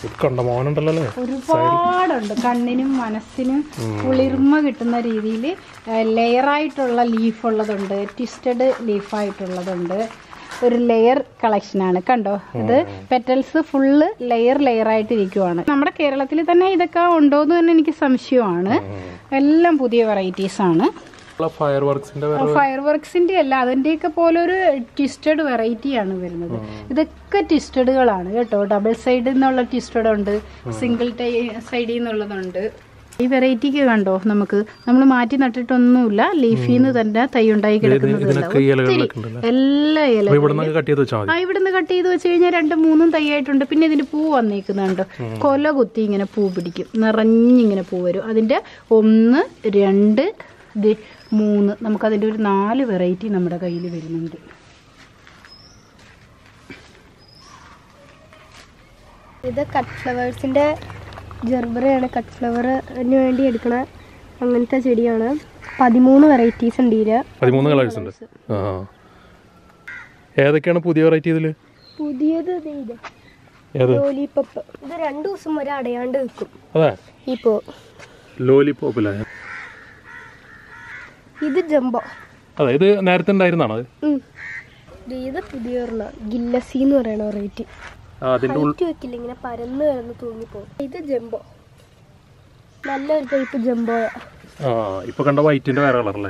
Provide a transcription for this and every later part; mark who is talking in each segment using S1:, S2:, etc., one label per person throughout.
S1: ഒരുപാടുണ്ട്. കണ്ണിനും മനസ്സിനും കുളിർമ കിട്ടുന്ന രീതിയിൽ ലെയറായിട്ടുള്ള ലീഫ് ഉള്ളതുണ്ട്, ട്വിസ്റ്റഡ് ലീഫായിട്ടുള്ളതുണ്ട്. ഒരു ലെയർ കളക്ഷനാണ് കണ്ടോ. ഇത് പെറ്റൽസ് ഫുള്ള് ലെയറായിട്ട് ഇരിക്കുവാണ്. നമ്മുടെ കേരളത്തിൽ തന്നെ ഇതൊക്കെ ഉണ്ടോയെന്ന് തന്നെ എനിക്ക് സംശയമാണ്. എല്ലാം പുതിയ വെറൈറ്റീസ് ആണ്. ഫയർ വർക്സിന്റെ അല്ല, അതിന്റെയൊക്കെ പോലെ ഒരു ട്വിസ്റ്റഡ് വെറൈറ്റി ആണ് വരുന്നത്. ഇതൊക്കെ ട്വിസ്റ്റഡുകളാണ് കേട്ടോ. ഡബിൾ സൈഡിൽ നിന്നുള്ള ട്വിസ്റ്റഡ് ഉണ്ട്, സിംഗിൾ സൈഡിൽ നിന്നുള്ളതുണ്ട്. ഈ വെറൈറ്റിക്ക് കണ്ടോ, നമ്മൾ മാറ്റി നട്ടിട്ടൊന്നുമില്ല, ലീഫിൽ നിന്ന് തന്നെ തൈ ഉണ്ടായി കിടക്കുന്നത്. എല്ലാ ഇലകളും ഇവിടുന്ന് കട്ട് ചെയ്ത് വെച്ച് കഴിഞ്ഞാൽ 2-3 തൈയായിട്ടുണ്ട്. പിന്നെ ഇതിന് പൂ വന്നേക്കുന്നുണ്ട്. കൊല കുത്തി ഇങ്ങനെ പൂ പിടിക്കും, നിറഞ്ഞിങ്ങനെ പൂ വരും. അതിന്റെ 1, 2, 3, നമുക്കതിൻ്റെ ഒരു 4 വെറൈറ്റി നമ്മുടെ കയ്യിൽ വരുന്നുണ്ട്.
S2: ഇത് കട്ട് ഫ്ലവേഴ്സിൻ്റെ ജെർബറയാണ്. കട്ട് ഫ്ലവറിന് വേണ്ടി എടുക്കണ അങ്ങനത്തെ ചെടിയാണ്. 13 വെറൈറ്റീസ് ഉണ്ട് ഇതില്. 13 കളേഴ്സ് ഉണ്ട്.
S3: ഏതൊക്കെയാണ് പുതിയ വെറൈറ്റി ഇതില്?
S2: പുതിയത് ലോലിപോപ്പ്. ഇത് 2 ദിവസം വരെ അടയാണ്ട് വെക്കും. ഇപ്പോ
S3: ലോലിപോപ്പ്.
S2: ഇത് ജംബോ.
S3: ഇത് നേരത്തെ ഉണ്ടായിരുന്നാണോ?
S2: ഇത് പുതിയ ഗില്ലസി എന്ന് പറയണ വെറൈറ്റി. വെക്കില്ല, ഇങ്ങനെ പരന്ന് കിടന്ന് തൂങ്ങിപ്പോകും. ഇത് ജംബോ, നല്ലൊരു ടൈപ്പ് ജംബോയാ.
S3: ഇപ്പൊ കണ്ട വൈറ്റിന്റെ വേറെ കളറല്ലേ?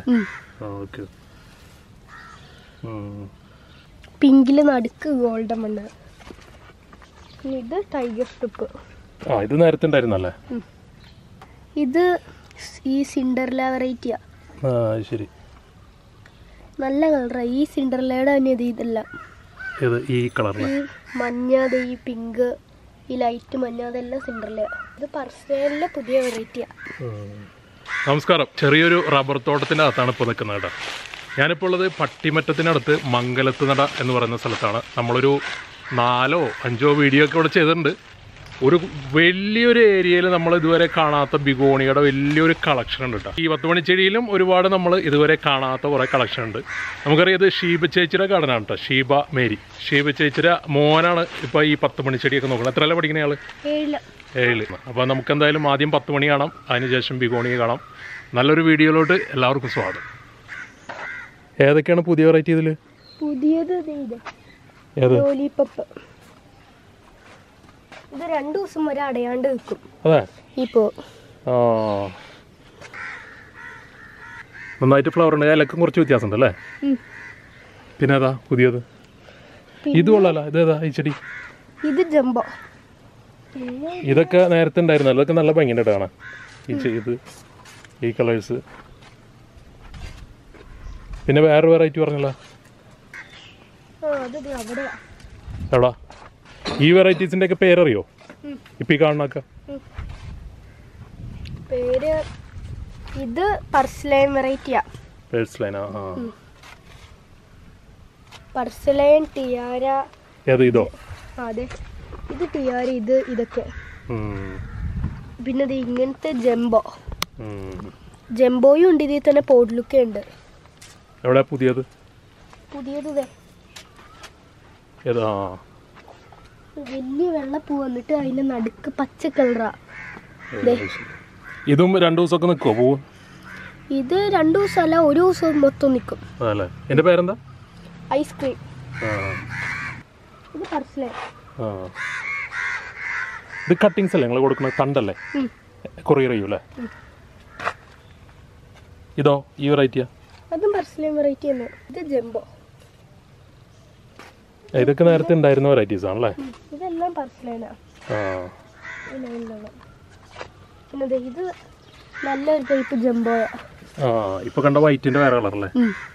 S2: പിങ്കില് നടുക്ക് ഗോൾഡൻ മണ്ണ്. ഇത് ടൈഗർ സ്ട്രിപ്പ്.
S3: ഇത് നേരത്തെ ഉണ്ടായിരുന്നല്ലേ?
S2: ഇത് ഈ സിൻഡർല വെറൈറ്റിയാ.
S3: ശരി,
S2: നല്ല കളറാ. ഈ സിൻഡർലയുടെ തന്നെ ഇതല്ല,
S3: ഈ കളറില്
S2: മഞ്ഞ, ഈ പിങ്ക്, ഈ ലൈറ്റ് മഞ്ഞ, അതെല്ലാം സിൻഡർല. ഇത് പർസനലിലെ പുതിയ വെറൈറ്റിയാ.
S3: നമസ്കാരം. ചെറിയൊരു റബ്ബർ തോട്ടത്തിന്റെ അകത്താണ് ഇപ്പോൾ നിൽക്കുന്നത് കേട്ടോ. ഞാനിപ്പോൾ ഉള്ളത് പട്ടിമറ്റത്തിനടുത്ത് മംഗലത്ത് നട എന്ന് പറയുന്ന സ്ഥലത്താണ്. നമ്മളൊരു 4-5 വീഡിയോ ഒക്കെ ഇവിടെ ചെയ്തിട്ടുണ്ട്. ഒരു വലിയൊരു ഏരിയയിൽ നമ്മൾ ഇതുവരെ കാണാത്ത ബിഗോണിയുടെ വലിയൊരു കളക്ഷൻ ഉണ്ട് കേട്ടോ. ഈ 10 മണിച്ചെടിയിലും ഒരുപാട് നമ്മൾ ഇതുവരെ കാണാത്ത കുറേ കളക്ഷൻ ഉണ്ട്. നമുക്കറിയാം, ഇത് ഷീബ ചേച്ചിയുടെ ഗാർഡനാണ് കേട്ടോ. ഷീബ മേരി. ഷീബ ചേച്ചിയുടെ മോനാണ് ഇപ്പോൾ ഈ 10 മണിച്ചെടിയൊക്കെ നോക്കുന്നത്. എത്രയല്ല പഠിക്കുന്ന ആള്? 7. അപ്പോൾ നമുക്ക് എന്തായാലും ആദ്യം 10 മണി കാണാം, അതിനുശേഷം ബിഗോണിയെ കാണാം. നല്ലൊരു വീഡിയോയിലോട്ട് എല്ലാവർക്കും സ്വാഗതം. ഏതൊക്കെയാണ് പുതിയ വെറൈറ്റി ഇതില്?
S2: പുതിയത് ലോലിപോപ്പ്. ഇത് 2 ദിവസം വരെ അടയാണ്ട് വെക്കും. ഇപ്പോ
S3: നന്നായിട്ട് ഫ്ലവർ ഉണ്ട്. ഇലക്കും കുറച്ച് വ്യത്യാസം ഉണ്ട് അല്ലേ? പിന്നെ ഏതാ പുതിയത്? ഇത് കൊള്ളാലോ. ഇതേതാ ഈ ചെടി?
S2: ഇത് ജംബോ.
S3: ഇതൊക്കെ നേരത്തെ ഉണ്ടായിരുന്നു. അതൊക്കെ നല്ല ഭംഗിയുണ്ട് കാണാൻ. ഈ കളേഴ്സ്. പിന്നെ വേറെ വെറൈറ്റി പറഞ്ഞല്ലോ. എവിടാ? ഈ വെറൈറ്റീസിന്റെ ഒക്കെ പേരറിയോ? ഇപ്പൊ ഈ കാണുന്നൊക്കെ
S2: പേര്? ഇത് പർസലൈൻ വെറൈറ്റിയാ. പർസലൈൻ, ടിയാര.
S3: ഇതോ?
S2: അതെ, ഇത് ടിയാര. ഇതൊക്കെ. പിന്നെ ഇത് ഇങ്ങനത്തെ ജംബോ. ജംബോയും ഉണ്ട്. ഇതിൽ തന്നെ പോഡ്ലുക്കെ ഉണ്ട്.
S3: എവിടെ പുതിയത്?
S2: വലിയ വെള്ളപ്പൂ വന്നിട്ട് അതിന്റെ നടുക്ക് പച്ച കളറാ.
S3: ഇതും 2 ദിവസമൊക്കെ നിൽക്കുമോ പൂവ്?
S2: ഇത് 2 ദിവസമല്ല, 1 ദിവസം മൊത്തം നിൽക്കും.
S3: എന്റെ പേരെന്താ?
S2: ഐസ്ക്രീം. ഇത് പർസലൈൻ.
S3: ഇത് കട്ടിങ്സ് അല്ലേ നിങ്ങൾ കൊടുക്കുന്നത്? തണ്ടല്ലേ? കൊറിയർ ചെയ്യൂല്ലേ? ഇതോ? ഈ വെറൈറ്റിയാ?
S2: അതും പർസലൈൻ വെറൈറ്റി തന്നെ. ഇത് ജംബോ.
S3: ഇതൊക്കെ നേരത്തെ ഉണ്ടായിരുന്ന വെറൈറ്റീസ് ആണല്ലേ?
S2: ഇതെല്ലാം പർസലൈനാ. പിന്നെ ഇത് നല്ലൊരു ടൈപ്പ് ജംബോയാ.
S3: ഇപ്പൊ കണ്ട വൈറ്റിന്റെ വേറെ കളറല്ലേ?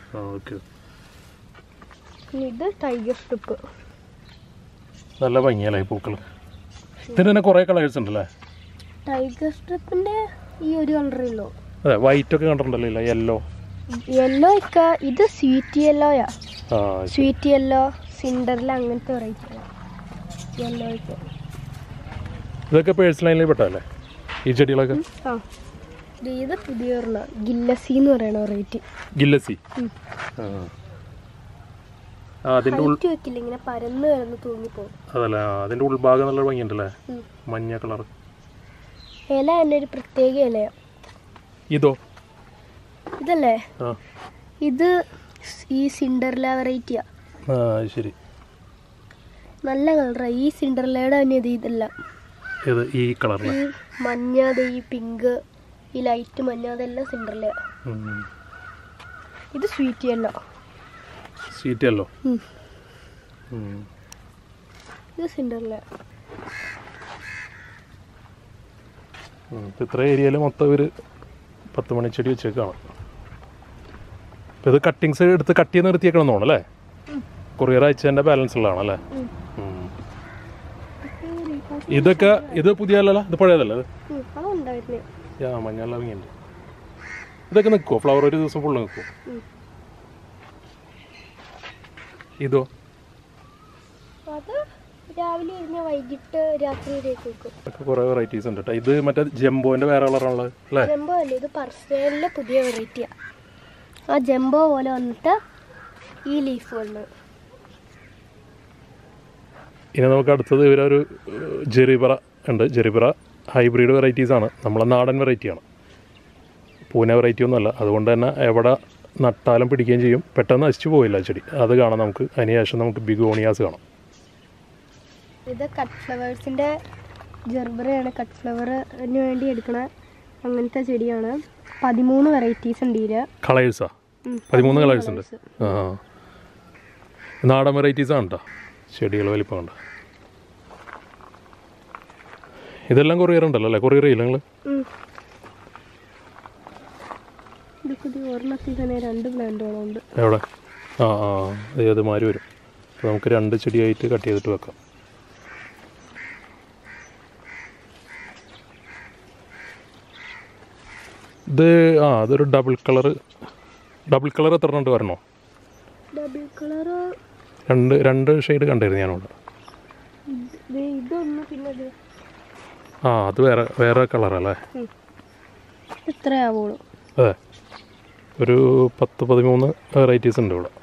S2: ഇത് ടൈഗർ സ്ട്രിപ്പ്.
S3: നല്ല ഭംഗിയല്ലേ ഈ പൂക്കള്? ഇതിന് തന്നെ കുറെ കളേഴ്സ് ഉണ്ടല്ലേ?
S2: ടൈഗർ സ്ട്രിപ്പിന്റെ ഈ ഒരു കളറേ ഉള്ളൂ.
S3: അതെ, വൈറ്റ് ഒക്കെ കണ്ടിട്ടുണ്ടല്ലോ.
S2: യെല്ലോ ഒക്കെ. ഇത് സ്വീറ്റ് യെല്ലോയാ. സ്വീറ്റ് യെല്ലോ, സിൻഡർല, അങ്ങനത്തെ വെറൈറ്റി. യെല്ലോ
S3: ഇതൊക്കെ പേഴ്സണൽ ലൈനിൽ പെട്ടല്ലേ ഈ ചെടികളൊക്കെ?
S2: ഇത് പുതിയ ഗില്ലസി എന്ന് പറയണ വെറൈറ്റി.
S3: ഗില്ലസി. അതിൻ്റെ
S2: വെക്കില്ല, ഇങ്ങനെ പരന്ന് കിടന്ന് തൂങ്ങിപ്പോകും.
S3: അതല്ലേ, അതിൻ്റെ ഉൾഭാഗം നല്ല ഭംഗിയുണ്ടല്ലേ, മഞ്ഞ കളർ.
S2: ഇല തന്നെ ഒരു പ്രത്യേക ഇലയാ.
S3: ഇതോ?
S2: ഇതല്ലേ, ഇത് ഈ സിൻഡർല വെറൈറ്റിയാ.
S3: ശരി,
S2: നല്ല കളറാ. ഈ സിൻഡർലയുടെ തന്നെ ഇതല്ല,
S3: ഈ കളറിൽ
S2: മഞ്ഞ, ഈ പിങ്ക്, ഈ ലൈറ്റ് മഞ്ഞ, അതെല്ലാം സിൻഡർലയാ. ഇത് സ്വീറ്റ് യെല്ലോ.
S3: Sweet yellow.
S2: ഇത് സിൻഡർല.
S3: ഇത്ര ഏരിയയിൽ മൊത്തം ഒരു 10 മണിച്ചെടി വെച്ചേക്കാണ്. ഇത് കട്ടിങ്സ് എടുത്ത് കട്ട് ചെയ്ത് നിർത്തിയേക്കണം തോന്നല്ലേ? കൊറിയർ അയച്ചതിൻ്റെ ബാലൻസ് ഉള്ളതാണല്ലേ? ഇതൊക്കെ ഇത് പുതിയല്ലോ, ഇത് പഴയതല്ലേ? മഞ്ഞ ഭംഗിയുണ്ട്. ഇതൊക്കെ നിൽക്കുമോ? ഫ്ലവർ ഒരു ദിവസം ഫുള്ള് നിൽക്കുമോ? ഇതോ?
S2: രാവിലെ വൈകിട്ട് രാത്രി
S3: കുറെ വെറൈറ്റീസ് ഉണ്ട് കേട്ടോ. ഇത് മറ്റേ ജംബോന്റെ വേറെ കളറാണുള്ളത് അല്ലേ?
S2: ജംബോ അല്ലേ, ഇത് പർസനലിലെ പുതിയ വെറൈറ്റിയാ. ആ ജംബോ പോലെ വന്നിട്ട് ഈ ലീഫ് വന്നത്.
S3: ഇനി നമുക്ക് അടുത്തത് ഇവരൊരു ജെറിബറ ഉണ്ട്. ജെറിബറ ഹൈബ്രിഡ് വെറൈറ്റീസ് ആണ്, നമ്മളെ നാടൻ വെറൈറ്റിയാണ്, പൂനെ വെറൈറ്റി ഒന്നുമല്ല. അതുകൊണ്ട് തന്നെ എവിടെ നട്ടാലും പിടിക്കുകയും ചെയ്യും, പെട്ടെന്ന് നശിച്ചു പോയില്ല ചെടി. അത് കാണാം നമുക്ക്. അതിനുശേഷം നമുക്ക് ബിഗോണിയാസ് കാണാം.
S2: ഇത് കട്ട് ഫ്ലവേഴ്സിൻ്റെ ജെർബറയാണ്. കട്ട് ഫ്ലവറിന് വേണ്ടി എടുക്കണ അങ്ങനത്തെ ചെടിയാണ്. 13 വെറൈറ്റീസ് ഉണ്ട് ഇതിൽ.
S3: കളേഴ്സാ? 13 കളേഴ്സ് ഉണ്ട്. നാടൻ വെറൈറ്റീസ് ആണ് കേട്ടോ. ചെടികൾ വലിപ്പം കണ്ട. ഇതെല്ലാം കൊറിയർ ഉണ്ടല്ലോ അല്ലേ? കൊറിയർ ചെയ്യില്ല നിങ്ങൾ?
S2: ഒരെണ്ണത്തിൽ തന്നെ 2 പ്ലാന്റുകളും ഉണ്ട്.
S3: എവിടെ? അത് മാറി വരും. അപ്പോൾ നമുക്ക് 2 ചെടിയായിട്ട് കട്ട് ചെയ്തിട്ട് വെക്കാം. ഇത് അതൊരു ഡബിൾ കളർ. എത്ര ഉണ്ട് വരണോ?
S2: ഡബിൾ കളർ
S3: രണ്ട് ഷെയ്ഡ് കണ്ടായിരുന്നു ഞാനവിടെ.
S2: ഇതൊന്ന് പിന്നെ
S3: അത് വേറെ കളറല്ലേ?
S2: ഇത്രയാവുള്ളൂ.
S3: അതെ, ഒരു 10-13 വെറൈറ്റീസ് ഉണ്ട് ഇവിടെ.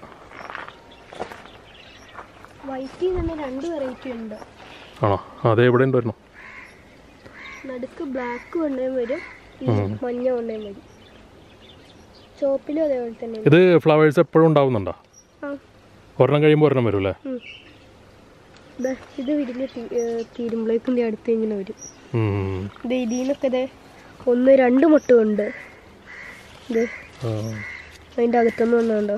S2: വൈറ്റിൽ തന്നെ 2 വെറൈറ്റി ഉണ്ട്.
S3: ആണോ? അതെവിടെ ഉണ്ട് വരണോ?
S2: നടുക്ക് ബ്ലാക്ക് കൊണ്ടേ വരും, മഞ്ഞ കൊണ്ടേ വരും. ചോപ്പിലും അതേപോലെ തന്നെ.
S3: ഇത് ഫ്ലവേഴ്സ് എപ്പോഴും ഉണ്ടാവുന്നുണ്ടോ? ഒരെണ്ണം കഴിയുമ്പോൾ ഒരെണ്ണം വരും അല്ലേ?
S2: ഇത് വിരിഞ്ഞ് തീരുമ്പോഴേക്കും അടുത്ത് ഇങ്ങനെ വരും. ഇതിന്നൊക്കെ 1-2 മുട്ടുകളുണ്ട്. ഇത് അതിൻ്റെ അകത്തൊന്നും ഒന്നുണ്ടോ?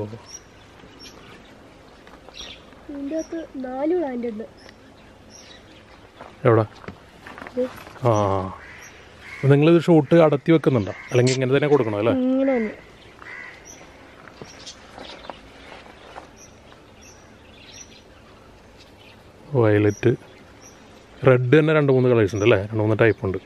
S2: ഇതിൻ്റെ അകത്ത് 4 പ്ലാന്റ് ഉണ്ട്.
S3: എവിടെ? നിങ്ങളിത് ഷൂട്ട് അടത്തി വെക്കുന്നുണ്ടോ, അല്ലെങ്കിൽ ഇങ്ങനെ തന്നെ കൊടുക്കണോ അല്ലേ?
S2: ഇങ്ങനെ തന്നെ.
S3: വയലറ്റ്, റെഡ് തന്നെ 2-3 കളേഴ്സ് ഉണ്ട് അല്ലേ? 2-3 ടൈപ്പ് ഉണ്ട്.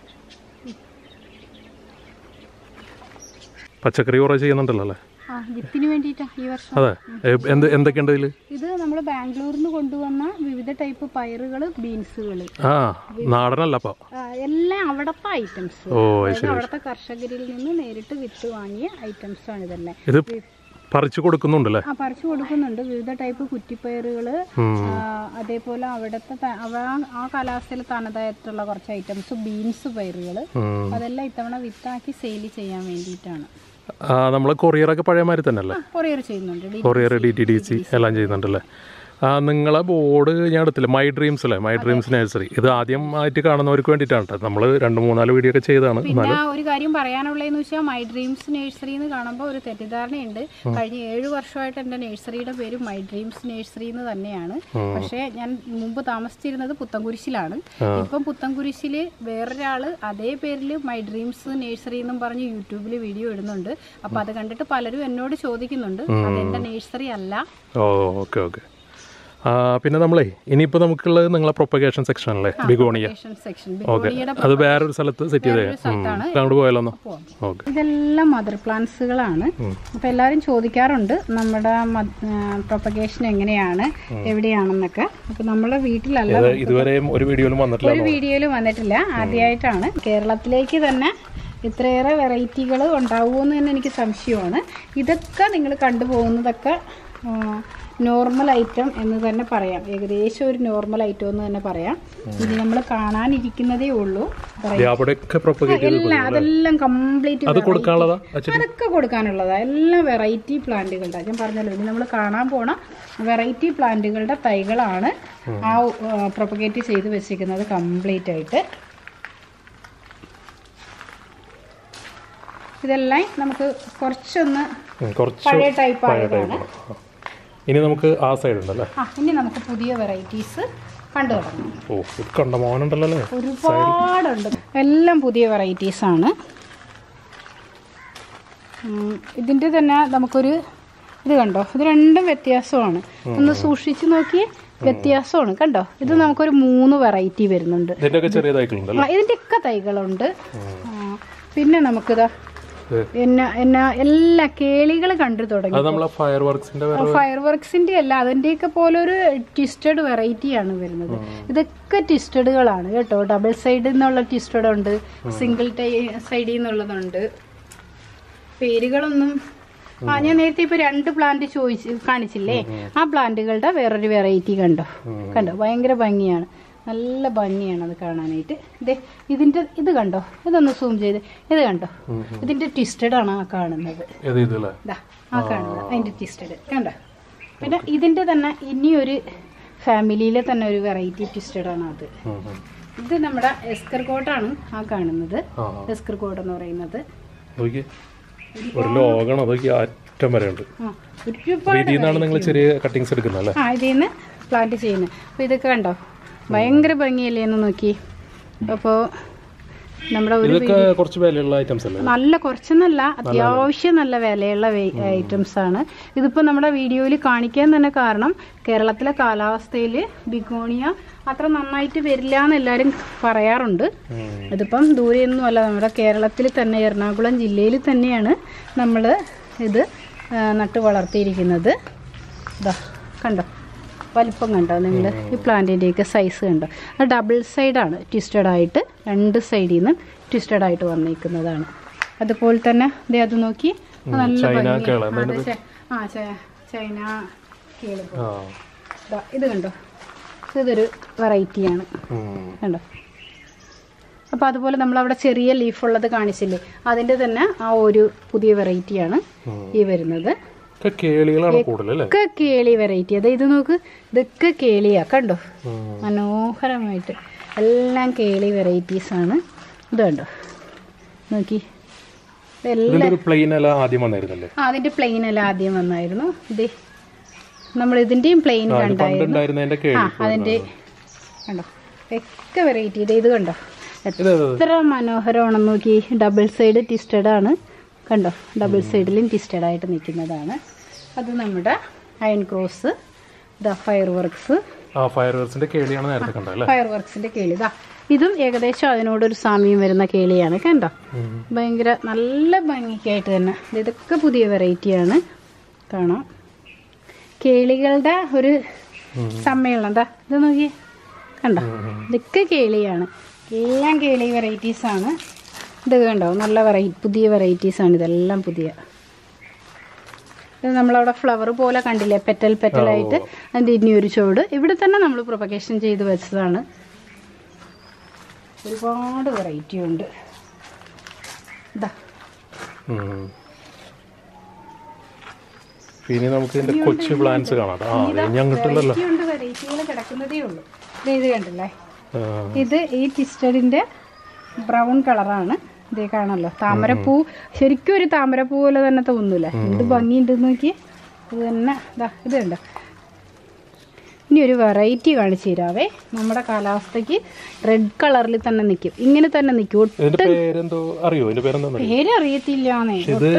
S3: പച്ചക്കറി കുറേ ചെയ്യുന്നുണ്ടല്ലോ അല്ലേ?
S1: വിത്തിന് വേണ്ടിയിട്ടാ ഈ വർഷം.
S3: അതെ, എന്തൊക്കെയുണ്ട് ഇതിൽ?
S1: ഇത് നമ്മൾ ബാംഗ്ലൂരിൽ നിന്ന് കൊണ്ടുവന്ന വിവിധ ടൈപ്പ് പയറുകൾ, ബീൻസുകൾ.
S3: നാടനല്ല അപ്പൊ?
S1: എല്ലാം അവിടത്തെ ഐറ്റംസ്. അവിടുത്തെ കർഷകരിൽ നിന്ന് നേരിട്ട് വിത്ത് വാങ്ങിയ ഐറ്റംസ് ആണ് ഇതെല്ലാം.
S3: ഇത് പറിച്ചു കൊടുക്കുന്നുണ്ടല്ലേ?
S1: പറിച്ചു കൊടുക്കുന്നുണ്ട്. വിവിധ ടൈപ്പ് കുറ്റിപ്പയറുകള്, അതേപോലെ അവിടുത്തെ ആ കാലാവസ്ഥയിൽ തനതായിട്ടുള്ള കുറച്ച് ഐറ്റംസ്, ബീൻസ് പയറുകള്, അതെല്ലാം ഇത്തവണ വിത്താക്കി സെയിൽ ചെയ്യാൻ വേണ്ടിയിട്ടാണ്.
S3: നമ്മൾ കൊറിയറൊക്കെ പഴയ മാതിരി തന്നെ അല്ലേ?
S1: കൊറിയർ ചെയ്യുന്നുണ്ട്.
S3: കൊറിയർ DTDC എല്ലാം ചെയ്യുന്നുണ്ടല്ലേ? നിങ്ങളെ ബോർഡ് ഞാൻ എടുത്തില്ല, മൈ ഡ്രീംസ് അല്ലേ? My dreams nursery. ഇത് ആദ്യമായിട്ട് കാണുന്നവർക്ക് വേണ്ടിയിട്ടാണ് കേട്ടോ. നമ്മൾ 2-3-4 വീഡിയോ ഒക്കെ ചെയ്താണ്.
S1: പിന്നെ ഒരു കാര്യം പറയാനുള്ളതെന്ന് വെച്ചാൽ മൈ ഡ്രീംസ് നഴ്സറി എന്ന് കാണുമ്പോൾ ഒരു തെറ്റിദ്ധാരണയുണ്ട്. കഴിഞ്ഞ 7 വർഷമായിട്ട് എൻ്റെ നഴ്സറിയുടെ പേര് മൈ ഡ്രീംസ് നഴ്സറി എന്ന് തന്നെയാണ്. പക്ഷേ ഞാൻ മുമ്പ് താമസിച്ചിരുന്നത് പുത്തൻകുരിശിലാണ്. ഇപ്പം പുത്തൻകുരിശിൽ വേറൊരാൾ അതേ പേരിൽ മൈ ഡ്രീംസ് നഴ്സറി എന്നും പറഞ്ഞ് യൂട്യൂബിൽ വീഡിയോ ഇടുന്നുണ്ട്. അപ്പം അത് കണ്ടിട്ട് പലരും എന്നോട് ചോദിക്കുന്നുണ്ട്, അതെൻ്റെ നഴ്സറി അല്ല.
S3: ഓക്കെ. പിന്നെ നമ്മളെ ഇനിയിപ്പോൾ നമുക്കുള്ളത് നിങ്ങളെ പ്രൊപ്പഗേഷൻ സെക്ഷൻ അല്ലേ? ബിഗോണിയ. ഓക്കെ, അത് വേറൊരു സ്ഥലത്ത് സെറ്റ് ചെയ്തേ. അങ്ങോട്ട് പോയാലോ? ഓക്കെ.
S1: ഇതെല്ലാം മദർ പ്ലാന്റ്സുകളാണ്. അപ്പോൾ എല്ലാവരും ചോദിക്കാറുണ്ട് നമ്മുടെ പ്രൊപ്പഗേഷൻ എങ്ങനെയാണ്, എവിടെയാണെന്നൊക്കെ. അപ്പോൾ നമ്മളെ വീട്ടിലല്ല,
S3: ഇതുവരെ ഒരു വീഡിയോയിലും
S1: വന്നിട്ടില്ല, ആദ്യമായിട്ടാണ്. കേരളത്തിലേക്ക് തന്നെ ഇത്രയേറെ വെറൈറ്റികൾ ഉണ്ടാവുമെന്ന് തന്നെ എനിക്ക് സംശയമാണ്. ഇതൊക്കെ നിങ്ങൾ കണ്ടുപോകുന്നതൊക്കെ നോർമൽ ഐറ്റം എന്ന് തന്നെ പറയാം, ഏകദേശം ഒരു നോർമൽ ഐറ്റം എന്ന് തന്നെ പറയാം. ഇനി നമ്മൾ കാണാനിരിക്കുന്നതേ ഉള്ളൂ. അതെല്ലാം കംപ്ലീറ്റ് അതൊക്കെ കൊടുക്കാനുള്ളതാ. എല്ലാം വെറൈറ്റി പ്ലാന്റുകളുടെ ഞാൻ പറഞ്ഞല്ലോ. ഇനി നമ്മൾ കാണാൻ പോണ വെറൈറ്റി പ്ലാന്റുകളുടെ തൈകളാണ് ആ പ്രൊപ്പഗേറ്റ് ചെയ്ത് വെച്ചിരിക്കുന്നത് കംപ്ലീറ്റ് ആയിട്ട്. ഇതെല്ലാം നമുക്ക് കുറച്ചൊന്ന് പഴയ ടൈപ്പ് ആയതാണ്.
S3: ഇനി നമുക്ക് ആ സൈഡ് ഉണ്ടല്ലേ.
S1: ഇനി നമുക്ക് പുതിയ വെറൈറ്റീസ് കണ്ടു
S3: തുടങ്ങാം.
S1: ഒരുപാടുണ്ട്, എല്ലാം പുതിയ വെറൈറ്റീസ് ആണ്. ഇതിൻ്റെ തന്നെ നമുക്കൊരു ഇത് കണ്ടോ, ഇത് രണ്ടും വ്യത്യാസമാണ്. ഒന്ന് സൂക്ഷിച്ചു നോക്കിയേ, വ്യത്യാസമാണ് കണ്ടോ. ഇത് നമുക്കൊരു 3 വെറൈറ്റി വരുന്നുണ്ട്. ഇതിൻ്റെയൊക്കെ തൈകളുണ്ട്. പിന്നെ നമുക്കിതാ എല്ലാ കേളികൾ കണ്ടു തുടങ്ങി. ഫയർ വർക്സിന്റെ അല്ല, അതിന്റെയൊക്കെ പോലെ ഒരു ട്വിസ്റ്റഡ് വെറൈറ്റിയാണ് വരുന്നത്. ഇതൊക്കെ ട്വിസ്റ്റഡുകളാണ് കേട്ടോ. ഡബിൾ സൈഡിൽ നിന്നുള്ള ട്വിസ്റ്റഡ് ഉണ്ട്, സിംഗിൾ സൈഡിൽ നിന്നുള്ളതുണ്ട്. പേരുകളൊന്നും ഞാൻ നേരത്തെ ഇപ്പൊ 2 പ്ലാന്റ് കാണിച്ചില്ലേ, ആ പ്ലാന്റുകളുടെ വേറൊരു വെറൈറ്റി കണ്ടോ. ഭയങ്കര ഭംഗിയാണ്, നല്ല ഭംഗിയാണ് അത് കാണാനായിട്ട്. ഇതിന്റെ ഇത് കണ്ടോ, ഇതൊന്ന് സൂം ചെയ്ത് ഇത് കണ്ടോ. ഇതിന്റെ ട്വിസ്റ്റഡ് ആണ് ആ കാണുന്നത്. ആ കാണുന്നത് അതിന്റെ ട്വിസ്റ്റഡ് കണ്ടോ. പിന്നെ ഇതിന്റെ തന്നെ ഇനിയൊരു ഫാമിലിയിലെ തന്നെ ഒരു വെറൈറ്റി ട്വിസ്റ്റഡ് ആണ് അത്. ഇത് നമ്മുടെ എസ്കർ കോട്ടാണ് ആ കാണുന്നത്. എസ്കർ കോട്ട് എന്ന് പറയുന്നത് ഇതിന്ന് പ്ലാന്റ് ചെയ്യുന്നത്. അപ്പൊ ഇതൊക്കെ കണ്ടോ, ഭയങ്കര ഭംഗിയല്ലേ എന്ന് നോക്കി. അപ്പോൾ നമ്മുടെ ഒരു നല്ല കുറച്ചൊന്നല്ല, അത്യാവശ്യം നല്ല വിലയുള്ള ഐറ്റംസ് ആണ്. ഇതിപ്പോൾ നമ്മുടെ വീഡിയോയിൽ കാണിക്കാൻ തന്നെ കാരണം കേരളത്തിലെ കാലാവസ്ഥയിൽ ബിഗോണിയ അത്ര നന്നായിട്ട് വരില്ല എന്ന് എല്ലാവരും പറയാറുണ്ട്. ഇതിപ്പം ദൂരെയൊന്നും അല്ല, നമ്മുടെ കേരളത്തിൽ തന്നെ എറണാകുളം ജില്ലയിൽ തന്നെയാണ് നമ്മൾ ഇത് നട്ട് വളർത്തിയിരിക്കുന്നത്. ഇതാ കണ്ടോ, വലിപ്പം കണ്ടോ നിങ്ങൾ. ഈ പ്ലാന്റിൻ്റെയൊക്കെ സൈസ് കണ്ടോ. അത് ഡബിൾ സൈഡാണ്, ട്വിസ്റ്റഡ് ആയിട്ട് 2 സൈഡിൽ നിന്ന് ട്വിസ്റ്റഡ് ആയിട്ട് വന്നിരിക്കുന്നതാണ്. അതുപോലെ തന്നെ അത് നോക്കി നല്ല ചൈന കേള്. ഇത് കണ്ടോ, ഇതൊരു വെറൈറ്റിയാണ് കണ്ടോ. അപ്പോൾ അതുപോലെ നമ്മളവിടെ ചെറിയ ലീഫുള്ളത് കാണിച്ചില്ലേ, അതിൻ്റെ തന്നെ ആ ഒരു പുതിയ വെറൈറ്റിയാണ് ഈ വരുന്നത്. ഒക്കെ കേളി വെറൈറ്റി. അതെ ഇത് നോക്ക്, ഇതൊക്കെ കേളിയാ കണ്ടോ, മനോഹരമായിട്ട് എല്ലാം കേളി വെറൈറ്റീസ് ആണ്. ഇത് കണ്ടോ നോക്കി, അതിന്റെ പ്ലെയിൻ അല്ല ആദ്യം വന്നായിരുന്നു. ഇത് നമ്മൾ ഇതിന്റെയും പ്ലെയിൻ കണ്ടായിരുന്നു. അതിന്റെ കണ്ടോ ഒക്കെ വെറൈറ്റി. ഇത് കണ്ടോ എത്ര മനോഹരമാണെന്ന് നോക്കി. ഡബിൾ സൈഡ് ട്വിസ്റ്റഡ് ആണ് കണ്ടോ, ഡബിൾ സൈഡിലും ട്വിസ്റ്റഡ് ആയിട്ട് നിൽക്കുന്നതാണ്. അത് നമ്മുടെ അയൺ ക്രോസ്. ഇതാ ഫയർ വർക്സ്, ഫയർ വർക്സിന്റെ കേളി. ഇതാ ഇതും ഏകദേശം അതിനോടൊരു സാമ്യം വരുന്ന കേളിയാണ് കണ്ടോ. ഭയങ്കര നല്ല ഭംഗിക്കായിട്ട് തന്നെ. ഇതൊക്കെ പുതിയ വെറൈറ്റിയാണ് കാണാം. കേളികളുടെ ഒരു സമ്മേളനം. എന്താ ഇത് നോക്കി കണ്ടോ, ഇതൊക്കെ കേളിയാണ്, എല്ലാം കേളി വെറൈറ്റീസ് ആണ്. ഇത് കണ്ടോ നല്ല പുതിയ വെറൈറ്റീസ് ആണ് ഇതെല്ലാം പുതിയ. ഇത് നമ്മളവിടെ ഫ്ലവർ പോലെ കണ്ടില്ലേ, പെറ്റലായിട്ട് അതിൻ്റെ ഇനിയൊരു ചുവട് ഇവിടെ തന്നെ നമ്മൾ പ്രൊപ്പഗേഷൻ ചെയ്ത് വെച്ചതാണ്. ഒരുപാട് വെറൈറ്റി ഉണ്ട്. ഇതാ
S3: പിന്നെ നമുക്ക് ഇതിന്റെ കൊച്ചു പ്ലാന്റ്സ് കാണാം.
S1: വെറൈറ്റികൾ കിടക്കുന്നതേ ഉള്ളൂ. ഇത് കണ്ടില്ലേ, ഇത് ഈ ട്വിസ്റ്റഡിന്റെ ബ്രൗൺ കളറാണ്. ഇതേ കാണല്ലോ, താമരപ്പൂ ശരിക്കും ഒരു താമരപ്പൂ പോലെ തന്നെ തോന്നൂല. എന്ത് ഭംഗിയുണ്ട് നോക്കി. ഇത് തന്നെ ഇത് കണ്ടോ. ഇനി ഒരു വെറൈറ്റി കാണിച്ചു തരാവേ. നമ്മുടെ കാലാവസ്ഥക്ക് റെഡ് കളറിൽ തന്നെ നിൽക്കും, ഇങ്ങനെ തന്നെ നിൽക്കും. പേരറിയത്തില്ലാന്നേ.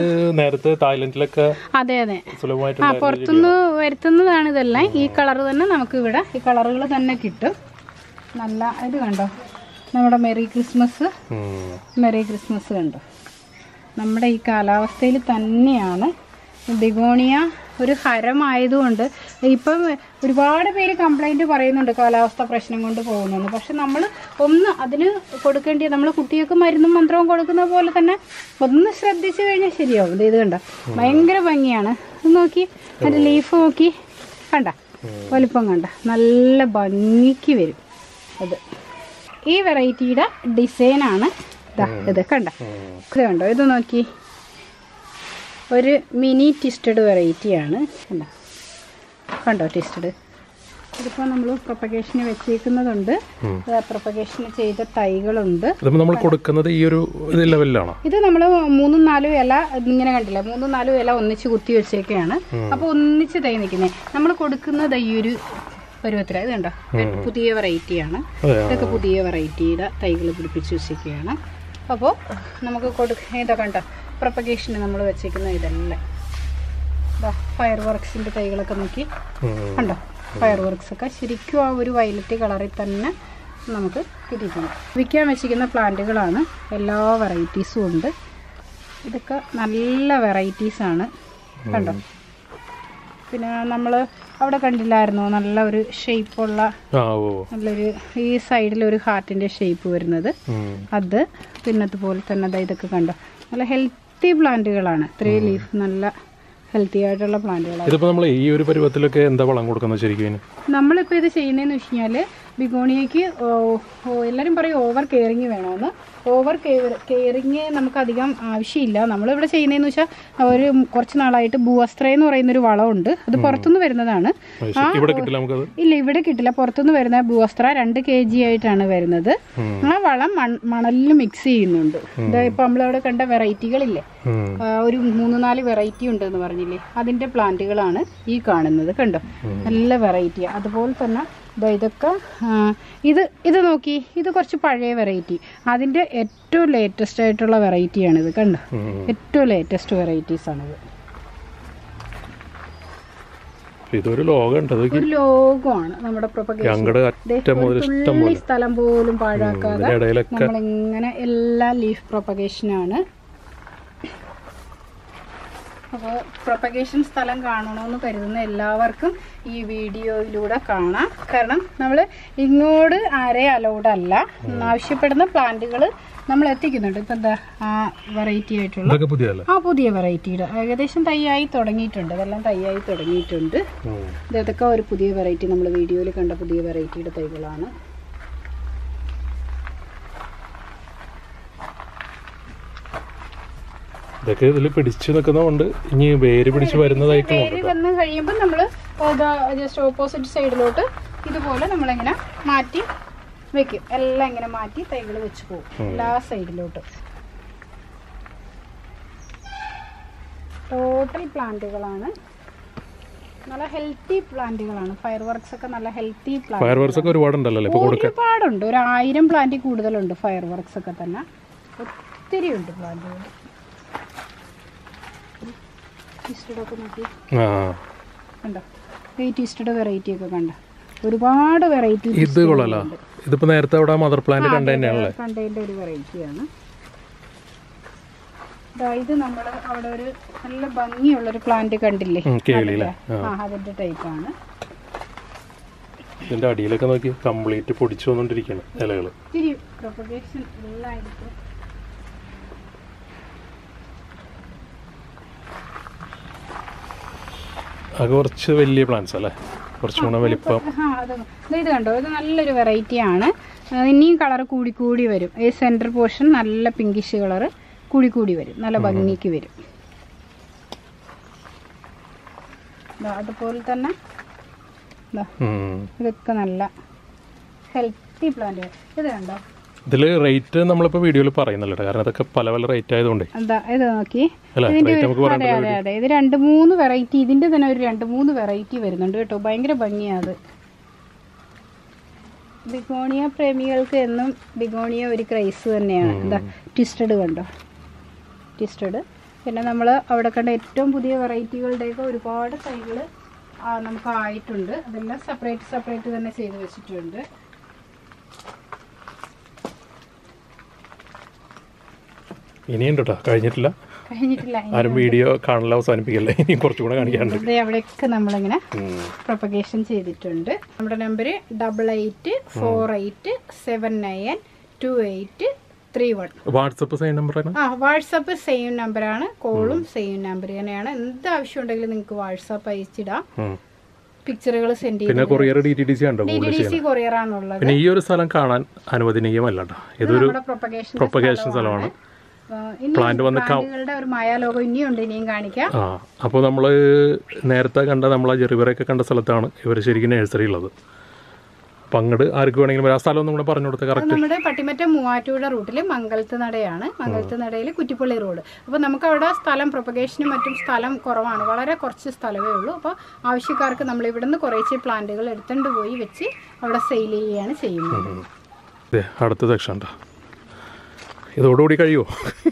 S1: അതെ അതെ, പുറത്തുനിന്ന് വരുത്തുന്നതാണ് ഇതെല്ലാം. ഈ കളർ തന്നെ നമുക്ക് ഇവിടെ ഈ കളറുകൾ തന്നെ കിട്ടും. നല്ല ഇത് കണ്ടോ, നമ്മുടെ മെറി ക്രിസ്മസ് കണ്ടോ. നമ്മുടെ ഈ കാലാവസ്ഥയിൽ തന്നെയാണ് ബിഗോണിയ ഒരു ഹരമായതുകൊണ്ട്. ഇപ്പം ഒരുപാട് പേര് കംപ്ലൈൻറ്റ് പറയുന്നുണ്ട് കാലാവസ്ഥ പ്രശ്നം കൊണ്ട് പോകുന്നു. പക്ഷെ നമ്മൾ അതിന് കൊടുക്കേണ്ടി, നമ്മൾ കുട്ടികൾക്ക് മരുന്നും മന്ത്രവും കൊടുക്കുന്ന പോലെ തന്നെ ഒന്ന് ശ്രദ്ധിച്ചു കഴിഞ്ഞാൽ ശരിയാവും. ഇത് കണ്ടോ, ഭയങ്കര ഭംഗിയാണ്. ഇത് നോക്കി, അതിൻ്റെ ലീഫ് നോക്കി, കണ്ട വലിപ്പം കണ്ട നല്ല ഭംഗിക്ക് വരും അത്. ഈ വെറൈറ്റിയുടെ ഡിസൈനാണ് ഇത് കണ്ട. ഇത് കണ്ടോ, ഇത് നോക്കി, ഒരു മിനി ട്വിസ്റ്റഡ് വെറൈറ്റിയാണ്. കണ്ടോ ട്വിസ്റ്റഡ്. ഇതിപ്പോൾ നമ്മൾ പ്രൊപ്പഗേഷന് വെച്ചേക്കുന്നതുണ്ട്, പ്രൊപ്പഗേഷന് ചെയ്ത തൈകളുണ്ട്.
S3: നമ്മൾ കൊടുക്കുന്നത് ഈ ഒരു ലെവലിലാണോ? ഇത്
S1: നമ്മൾ 3-4 ഇല ഇങ്ങനെ കണ്ടില്ല, 3-4 ഇല ഒന്നിച്ച് കുത്തി വെച്ചേക്കാണ്. അപ്പോൾ ഒന്നിച്ച് തൈ നിൽക്കുന്നത്. നമ്മൾ കൊടുക്കുന്നത് ഈ ഒരു പരുവത്തില. ഇത് കണ്ടോ, പുതിയ വെറൈറ്റിയാണ്. ഇതൊക്കെ പുതിയ വെറൈറ്റിയുടെ തൈകൾ പിടിപ്പിച്ച് വെച്ചേക്കുകയാണ്. അപ്പോൾ നമുക്ക് ഇതൊക്കെ കണ്ടോ, പ്രൊപ്പഗേഷന് നമ്മൾ വെച്ചേക്കുന്ന ഇതെല്ലാം ഫയർ വർക്സിൻ്റെ തൈകളൊക്കെ നോക്കി കണ്ടോ. ഫയർ വർക്സ് ഒക്കെ ശരിക്കും ആ ഒരു വയലറ്റ് കളറിൽ തന്നെ നമുക്ക് കിട്ടിയിട്ടുണ്ട്. വിൽക്കാൻ വെച്ചിരിക്കുന്ന പ്ലാന്റുകളാണ്, എല്ലാ വെറൈറ്റീസും ഉണ്ട്. ഇതൊക്കെ നല്ല വെറൈറ്റീസാണ് കണ്ടോ. പിന്നെ നമ്മൾ അവിടെ കണ്ടില്ലായിരുന്നോ നല്ല ഒരു ഷേപ്പുള്ള നല്ലൊരു ഈ സൈഡിലൊരു ഹാർട്ടിൻ്റെ ഷേപ്പ് വരുന്നത്, അത്. പിന്നെ അതുപോലെ തന്നെ ഇതൊക്കെ കണ്ടോ, നല്ല ഹെൽത്തി പ്ലാന്റുകളാണ്. 3 ലീഫ് നല്ല ഹെൽത്തി ആയിട്ടുള്ള പ്ലാന്റുകളാണ്.
S3: ഇതിപ്പോൾ നമ്മൾ ഈ ഒരു പരുവത്തിലൊക്കെ എന്താ വളം കൊടുക്കുന്നത് ശരിക്കും?
S1: നമ്മളിപ്പോൾ ഇത് ചെയ്യുന്നതെന്ന് വെച്ച് കഴിഞ്ഞാൽ ബിഗോണിയയ്ക്ക് എല്ലാവരും പറയും ഓവർ കെയറിങ് വേണമെന്ന്. ഓവർ കെയറിങ് നമുക്കധികം ആവശ്യമില്ല. നമ്മളിവിടെ ചെയ്യുന്നതെന്ന് വെച്ചാൽ ഒരു കുറച്ച് നാളായിട്ട് ഭൂവസ്ത്ര എന്ന് പറയുന്നൊരു വളമുണ്ട്. അത് പുറത്തുനിന്ന് വരുന്നതാണ്. ഇല്ല, ഇവിടെ കിട്ടില്ല. പുറത്തുനിന്ന് വരുന്ന ഭൂവസ്ത്ര 2 kg ആയിട്ടാണ് വരുന്നത്. ആ വളം മണലിൽ മിക്സ് ചെയ്യുന്നുണ്ട്. ഇപ്പം നമ്മളവിടെ കണ്ട വെറൈറ്റികളില്ലേ, ഒരു 3-4 വെറൈറ്റി ഉണ്ടെന്ന് പറഞ്ഞില്ലേ, അതിൻ്റെ പ്ലാന്റുകളാണ് ഈ കാണുന്നത്. കണ്ടോ, നല്ല വെറൈറ്റിയാണ്. അതുപോലെ തന്നെ ഇതൊക്കെ ഇത് നോക്കി, ഇത് കുറച്ച് പഴയ വെറൈറ്റി. അതിൻ്റെ ഏറ്റവും ലേറ്റസ്റ്റ് ആയിട്ടുള്ള വെറൈറ്റിയാണിത്. കണ്ടോ, ഏറ്റവും ലേറ്റസ്റ്റ് വെറൈറ്റീസാണിത്.
S3: ഇതൊരു ലോകമാണ് നമ്മുടെ പ്രൊപ്പഗേഷൻ. സ്ഥലം പോലും പാഴാക്കാതെ നമ്മളിങ്ങനെ എല്ലാ ലീഫ് പ്രൊപ്പഗേഷനാണ്. അപ്പോൾ പ്രൊപ്പഗേഷൻ സ്ഥലം കാണണമെന്ന് കരുതുന്ന എല്ലാവർക്കും ഈ വീഡിയോയിലൂടെ കാണാം. കാരണം നമ്മൾ ഇങ്ങോട്ട് ആരെയും അലൗഡ് അല്ല. ആവശ്യപ്പെടുന്ന പ്ലാന്റുകൾ നമ്മൾ എത്തിക്കുന്നുണ്ട്. ഇപ്പം എന്താ ആ വെറൈറ്റി ആയിട്ടുള്ള പുതിയ വെറൈറ്റിയുടെ ഏകദേശം തൈയായി തുടങ്ങിയിട്ടുണ്ട്. ഇതെല്ലാം തൈയായി തുടങ്ങിയിട്ടുണ്ട്. ഇതൊക്കെ ഒരു പുതിയ വെറൈറ്റി, നമ്മൾ വീഡിയോയിൽ കണ്ട പുതിയ വെറൈറ്റിയുടെ തൈകളാണ്. ഇതൊക്കെ ഇതിൽ പിടിച്ചു നിൽക്കുന്നതുകൊണ്ട് ഇനി വേര് പിടിച്ച് വരുന്നതായിട്ടുള്ള
S1: വന്ന് കഴിയുമ്പോൾ നമ്മൾ ജസ്റ്റ് ഓപ്പോസിറ്റ് സൈഡിലോട്ട് ഇതുപോലെ നമ്മളിങ്ങനെ മാറ്റി വെക്കും. എല്ലാം ഇങ്ങനെ മാറ്റി തൈകൾ വെച്ച് പോകും എല്ലാ സൈഡിലോട്ട്. ടോട്ടൽ പ്ലാന്റുകളാണ്, നല്ല ഹെൽത്തി പ്ലാന്റുകളാണ്. ഫയർ വർക്സ് ഒക്കെ നല്ല ഹെൽത്തി പ്ലാന്റ് ഒരുപാടുണ്ട്. ഒരു 1000 പ്ലാന്റിൽ കൂടുതലുണ്ട് ഫയർ വർക്സ് ഒക്കെ തന്നെ. ഒത്തിരി ഉണ്ട് പ്ലാന്റുകൾ. ട്വിസ്റ്റഡൊക്കെ നോക്കി കണ്ടോ, ഈ ട്വിസ്റ്റഡ് വെറൈറ്റി ഒക്കെ കണ്ട ഒരുപാട് വെറൈറ്റി.
S3: ഇതിപ്പോ നേരത്തെ അവിടെ മദർ പ്ലാന്റ് കണ്ടതിന്റെ
S1: ഒരു വെറൈറ്റിയാണ്. ഇത് നമ്മൾ അവിടെ ഒരു നല്ല ഭംഗിയുള്ളൊരു പ്ലാന്റ് കണ്ടില്ലേ, അതിന്റെ ടൈപ്പാണ്.
S3: ഇതിന്റെ അടിയിലൊക്കെ നോക്കി കംപ്ലീറ്റ് പൊടിച്ചു വന്നോണ്ടിരിക്കുകയാണ് ഇലകള്.
S1: ഇത്തിരി പ്രൊപ്പഗേഷൻ എല്ലായിരിക്കും.
S3: അത് കുറച്ച് വലിയ പ്ലാന്റ്സ് അല്ലേ, കുറച്ചുകൂടെ വലിപ്പം.
S1: ഇത് കണ്ടോ, ഇത് നല്ലൊരു വെറൈറ്റിയാണ്. ഇനിയും കളർ കൂടി വരും. ഈ സെൻറ്റർ പോർഷൻ നല്ല പിങ്കിഷ് കളർ കൂടി വരും, നല്ല ഭംഗിക്ക് വരും. അതുപോലെ തന്നെ ഇതൊക്കെ നല്ല ഹെൽത്തി പ്ലാന്റ്. ഇത് കണ്ടോ,
S3: ഇതില് റേറ്റ് നമ്മളിപ്പോ വീഡിയോയിൽ പറയുന്നില്ല, കാരണം അതൊക്കെ പല റേറ്റ് ആയതുകൊണ്ട്.
S1: ഇത് നോക്കി, അതെ ഇത് 2-3 വെറൈറ്റി, ഇതിന്റെ തന്നെ ഒരു 2-3 വെറൈറ്റി വരുന്നുണ്ട് കേട്ടോ. ഭയങ്കര ഭംഗിയാണ്. ബിഗോണിയ പ്രേമികൾക്ക് എന്നും ബിഗോണിയ ഒരു ക്രൈസ് തന്നെയാണ്. എന്താ ട്വിസ്റ്റഡ് കണ്ടോ, ട്വിസ്റ്റഡ്. പിന്നെ നമ്മൾ അവിടെ കണ്ട ഏറ്റവും പുതിയ വെറൈറ്റികളുടെയൊക്കെ ഒരുപാട് തൈകൾ നമുക്ക് ആയിട്ടുണ്ട്. അതെല്ലാം സെപ്പറേറ്റ് തന്നെ ചെയ്ത് വെച്ചിട്ടുണ്ട്.
S3: ഇനിയുണ്ട് കേട്ടോ, കഴിഞ്ഞിട്ടില്ല. ആരും വീഡിയോ കാണാൻ അവസാനിപ്പിക്കല്ലേ, ഇനി കുറച്ചുകൂടെ കാണിക്കാറുണ്ട്.
S1: അവിടെയൊക്കെ നമ്മളിങ്ങനെ പ്രൊപ്പഗേഷൻ ചെയ്തിട്ടുണ്ട്. നമ്മുടെ നമ്പർ 8848792831.
S3: വാട്സപ്പ് സെയിം നമ്പറാണ്.
S1: വാട്സപ്പ് സെയിം നമ്പറാണ്, കോളും സെയിം നമ്പർ തന്നെയാണ്. എന്ത് ആവശ്യം ഉണ്ടെങ്കിലും നിങ്ങൾക്ക് വാട്സപ്പ് അയച്ചിടാം. പിക്ചറുകൾ സെൻഡ് ചെയ്ത്
S3: പിന്നെ കൊറിയർ DTDC ഉണ്ടോ?
S1: DTDC കൊറിയർ ആണുള്ളത്.
S3: പിന്നെ ഈ ഒരു സ്ഥലം കാണാൻ അനുവദനീയമല്ല കേട്ടോ. ഇതൊരു പ്രൊപ്പഗേഷൻ സ്ഥലമാണ്.
S1: പ്ലാന്റുകളുടെ ഒരു മായാലോകം ഇനിയുണ്ട്, ഇനിയും കാണിക്കാം.
S3: അപ്പോൾ നമ്മൾ നേരത്തെ കണ്ട നമ്മളെ ജെറിവറൊക്കെ കണ്ട സ്ഥലത്താണ് ഇവർ ശരിക്കും നഴ്സറി ഉള്ളത്. അപ്പം അങ്ങോട്ട് ആർക്ക് വേണമെങ്കിലും ആ സ്ഥലം ഒന്നും കൂടെ പറഞ്ഞു കൊടുത്ത കറക്റ്റ്.
S1: നമ്മുടെ പട്ടിമറ്റം മൂവാറ്റുപുഴ റൂട്ടിൽ മംഗലത്ത് നടയാണ്. മംഗലത്ത് നടയിൽ കുറ്റിപ്പള്ളി റോഡ്. അപ്പോൾ നമുക്ക് അവിടെ സ്ഥലം പ്രൊപ്പഗേഷനും മറ്റും സ്ഥലം കുറവാണ്, വളരെ കുറച്ച് സ്ഥലമേ ഉള്ളൂ. അപ്പോൾ ആവശ്യക്കാർക്ക് നമ്മൾ ഇവിടുന്ന് കുറേശ്ശെ പ്ലാന്റുകൾ എടുത്തുകൊണ്ട് പോയി വെച്ച് അവിടെ സെയിൽ ചെയ്യുകയാണ് ചെയ്യുന്നത്.
S3: അടുത്ത സെക്ഷൻ ഉണ്ടോ? ഇതോടുകൂടി കഴിയുമോ?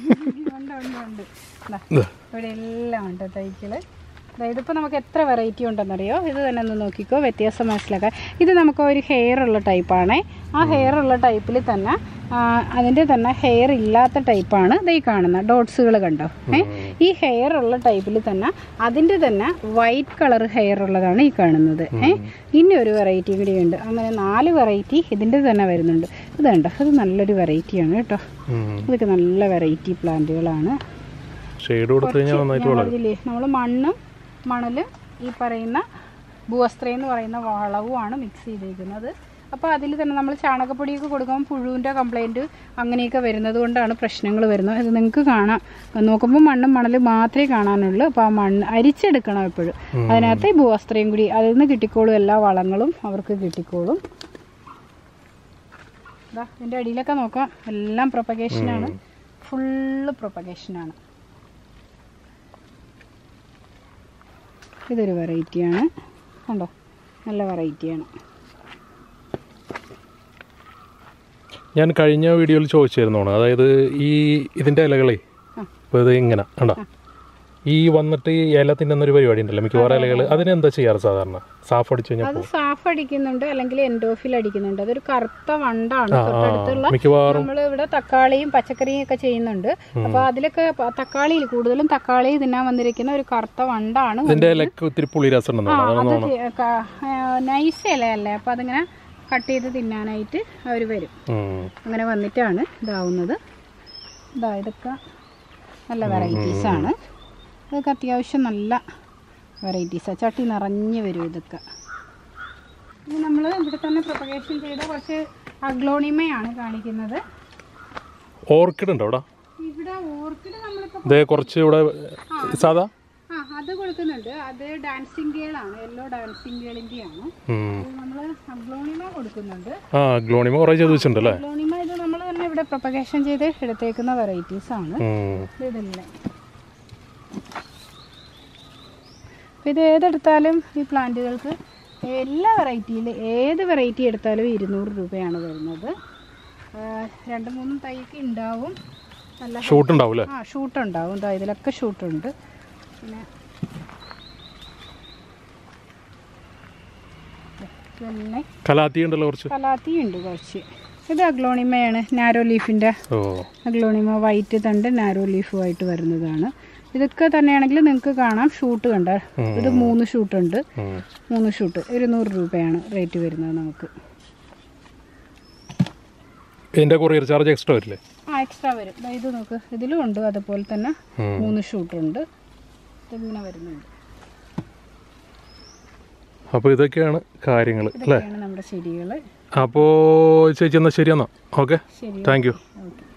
S1: ഇവിടെ എല്ലാം ഉണ്ട് തൈകള്. ഇതിപ്പോൾ നമുക്ക് എത്ര വെറൈറ്റി ഉണ്ടെന്നറിയോ? ഇത് തന്നെ ഒന്ന് നോക്കിക്കോ, വ്യത്യാസം മനസ്സിലാക്കാൻ. ഇത് നമുക്ക് ഒരു ഹെയർ ഉള്ള ടൈപ്പാണ്. ആ ഹെയർ ഉള്ള ടൈപ്പിൽ തന്നെ അതിൻ്റെ തന്നെ ഹെയർ ഇല്ലാത്ത ടൈപ്പാണ് ഈ കാണുന്ന ഡോട്ട്സുകൾ കണ്ടോ. ഈ ഹെയർ ഉള്ള ടൈപ്പിൽ തന്നെ അതിൻ്റെ തന്നെ വൈറ്റ് കളർ ഹെയർ ഉള്ളതാണ് ഈ കാണുന്നത്. ഇനി ഒരു വെറൈറ്റി കൂടി ഉണ്ട്. അങ്ങനെ 4 വെറൈറ്റി ഇതിൻ്റെ തന്നെ വരുന്നുണ്ട്. ഇത് കണ്ടോ, അത് നല്ലൊരു വെറൈറ്റിയാണ് കേട്ടോ. ഇതൊക്കെ നല്ല വെറൈറ്റി പ്ലാന്റുകളാണ്. നമ്മൾ മണലും ഈ പറയുന്ന ഭൂവസ്ത്രയും എന്ന് പറയുന്ന വളവുമാണ് മിക്സ് ചെയ്തിരിക്കുന്നത്. അപ്പോൾ അതിൽ തന്നെ നമ്മൾ ചാണകപ്പൊടിയൊക്കെ കൊടുക്കുമ്പോൾ പുഴുവിൻ്റെ കംപ്ലൈൻറ്റ് അങ്ങനെയൊക്കെ വരുന്നത് കൊണ്ടാണ് പ്രശ്നങ്ങൾ വരുന്നത്. ഇത് നിങ്ങൾക്ക് കാണാം, നോക്കുമ്പോൾ മണ്ണും മണലും മാത്രമേ കാണാനുള്ളൂ. അപ്പോൾ ആ മണ്ണ് അരിച്ചെടുക്കണം എപ്പോഴും. അതിനകത്ത് ഈ ഭൂവസ്ത്രയും കൂടി അതിൽ നിന്ന് കിട്ടിക്കോളും, എല്ലാ വളങ്ങളും അവർക്ക് കിട്ടിക്കോളും. ഇതാ ഇതിൻ്റെ അടിയിലൊക്കെ നോക്കാം, എല്ലാം പ്രൊപ്പഗേഷനാണ്, ഫുള്ള് പ്രൊപ്പഗേഷനാണ്. ഇതൊരു വെറൈറ്റിയാണ് കണ്ടോ, നല്ല വെറൈറ്റിയാണ്.
S3: ഞാൻ കഴിഞ്ഞ വീഡിയോയിൽ ചോദിച്ചിരുന്നോണ്, അതായത് ഇതിൻ്റെ ഇലകളെ ഇപ്പോൾ ഇത് ഇങ്ങനെ കണ്ടോ, ഈ വന്നിട്ട് ഇല തിന്നുന്നൊരു പരിപാടി ഉണ്ടല്ലോ മിക്കവാറും ഇലകൾ, അതിനെന്താ ചെയ്യാറ് സാധാരണ? സാഫ് അടിച്ചു കഴിഞ്ഞാൽ
S1: അത് സാഫ് അടിക്കുന്നുണ്ട്, അല്ലെങ്കിൽ എൻഡോഫിൽ അടിക്കുന്നുണ്ട്. അതൊരു കറുത്ത വണ്ടാണ്. തൊട്ടടുത്തുള്ള നമ്മൾ ഇവിടെ തക്കാളിയും പച്ചക്കറിയും ഒക്കെ ചെയ്യുന്നുണ്ട്. അപ്പൊ അതിലൊക്കെ തക്കാളിയിൽ കൂടുതലും തക്കാളി തിന്നാൻ വന്നിരിക്കുന്ന ഒരു കറുത്ത വണ്ടാണ്. നൈസ് ഇലയല്ലേ, അപ്പൊ അതിങ്ങനെ കട്ട് ചെയ്ത് തിന്നാനായിട്ട് അവർ വരും. അങ്ങനെ വന്നിട്ടാണ് ഇതാവുന്നത്. ഇതൊക്കെ നല്ല വെറൈറ്റീസാണ്. ഇതൊക്കെ അത്യാവശ്യം നല്ല വെറൈറ്റീസാണ്, ചട്ടി നിറഞ്ഞ് വരും ഇതൊക്കെ. ഇത് നമ്മൾ ഇവിടെ തന്നെ പ്രൊപ്പഗേഷൻ ചെയ്ത കുറച്ച് അഗ്ലോണിമയാണ് കാണിക്കുന്നത്.
S3: ഓർക്കിഡ് ഉണ്ടോ ഇവിടെ?
S1: ഇവിടെ ഓർക്കിഡ് നമ്മളിപ്പോൾ
S3: കുറച്ച് ഇവിടെ സാധാ
S1: അത് കൊടുക്കുന്നുണ്ട്. അത് ഡാൻസിങ് ഗേളാണ്, യെല്ലോ ഡാൻസിങ് ഗേളിൻ്റെയാണ്. നമ്മൾ അഗ്ലോണിമ കൊടുക്കുന്നുണ്ട്.
S3: അഗ്ലോണിമ കുറേ ചെയ്ത് വെച്ചിട്ടുണ്ടല്ലേ?
S1: അഗ്ലോണിമ ഇത് നമ്മൾ തന്നെ ഇവിടെ പ്രൊപ്പഗേഷൻ ചെയ്ത് എടുത്തേക്കുന്ന വെറൈറ്റീസാണ് ഇതെല്ലാം. ഇത് ഏതെടുത്താലും ഈ പ്ലാന്റുകൾക്ക് എല്ലാ വെറൈറ്റിയിൽ ഏത് വെറൈറ്റി എടുത്താലും 200 രൂപയാണ് വരുന്നത്. 2-3 തൈക്ക് ഉണ്ടാവും. നല്ല
S3: ഷൂട്ട് ഉണ്ടാവും.
S1: ഷൂട്ട് ഉണ്ടാവും. ഇതിലൊക്കെ ഷൂട്ടുണ്ട്. പിന്നെ
S3: കലാത്തി ഉണ്ടല്ലോ,
S1: കലാത്തി ഉണ്ട് കുറച്ച്. ഇത് അഗ്ലോണിമയാണ്, നാരോ ലീഫിൻ്റെ അഗ്ലോണിമ, വൈറ്റ് തണ്ട് നാരോ ലീഫുമായിട്ട് വരുന്നതാണ്. ഇതൊക്കെ തന്നെയാണെങ്കിൽ നിങ്ങൾക്ക് കാണാം ഷൂട്ട് കണ്ട, ഇത് 3 ഷൂട്ടുണ്ട്. 3 ഷൂട്ട് 200 രൂപയാണ് റേറ്റ് വരുന്നത് നമുക്ക്.
S3: ഇതിന്റെ കൊറിയർ ചാർജ് എക്സ്ട്രാ വരില്ലേ?
S1: എക്സ്ട്രാ വരും. ഇത് നോക്ക്, ഇതിലും ഉണ്ട് അതുപോലെ തന്നെ 3 ഷൂട്ടുണ്ട്. ഇതിങ്ങനെ വരുന്നുണ്ട്.
S3: അപ്പോൾ ഇതൊക്കെയാണ് കാര്യങ്ങൾ അല്ലേ,
S1: നമ്മുടെ ചെടികൾ.
S3: അപ്പോൾ ചേച്ചി എന്നാൽ ശരി, എന്നാൽ ഓക്കെ, താങ്ക് യു.